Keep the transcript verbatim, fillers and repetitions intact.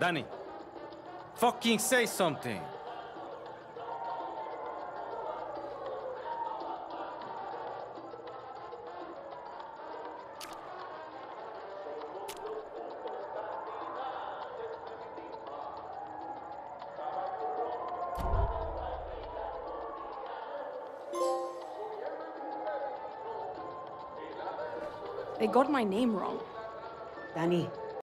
Dani, fucking say something. They got my name wrong. Dani,